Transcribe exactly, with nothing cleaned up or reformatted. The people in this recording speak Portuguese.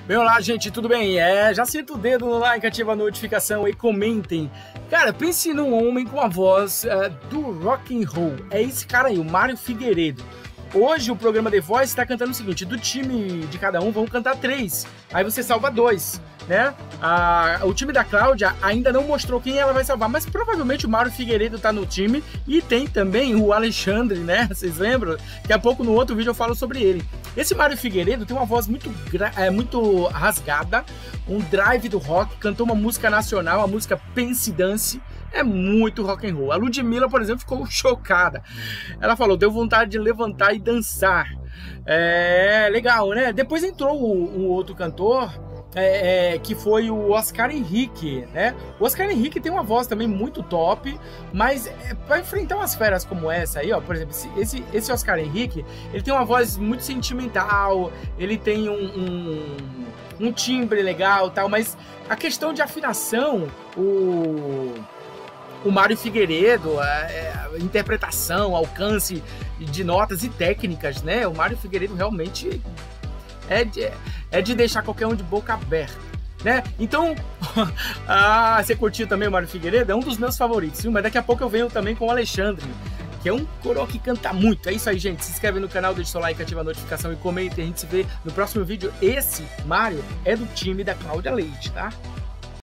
Bem, olá gente, tudo bem? É, já senta o dedo no like, ativa a notificação e comentem. Cara, pense num homem com a voz uh, do rock and roll. É esse cara aí, o Mário Figueiredo. Hoje o programa The Voice está cantando o seguinte: do time de cada um vão cantar três, aí você salva dois, né? Ah, o time da Cláudia ainda não mostrou quem ela vai salvar, mas provavelmente o Mário Figueiredo tá no time e tem também o Alexandre, né? Vocês lembram? Daqui a pouco no outro vídeo eu falo sobre ele. Esse Mário Figueiredo tem uma voz muito, é, muito rasgada, um drive do rock, cantou uma música nacional, a música Pense Dance. É muito rock and roll. A Ludmilla, por exemplo, ficou chocada. Ela falou, deu vontade de levantar e dançar. É legal, né? Depois entrou o, o outro cantor, é, é, que foi o Oscar Henrique, né? O Oscar Henrique tem uma voz também muito top, mas é, para enfrentar umas feras como essa aí, ó, por exemplo, esse, esse Oscar Henrique, ele tem uma voz muito sentimental, ele tem um, um, um timbre legal, tal, mas a questão de afinação, o... O Mário Figueiredo, a, a interpretação, alcance de notas e técnicas, né? O Mário Figueiredo realmente é de, é de deixar qualquer um de boca aberta, né? Então, ah, você curtiu também o Mário Figueiredo? É um dos meus favoritos, viu? Mas daqui a pouco eu venho também com o Alexandre, que é um coroa que canta muito. É isso aí, gente. Se inscreve no canal, deixa o seu like, ativa a notificação e comenta. A gente se vê no próximo vídeo. Esse Mário é do time da Cláudia Leite, tá?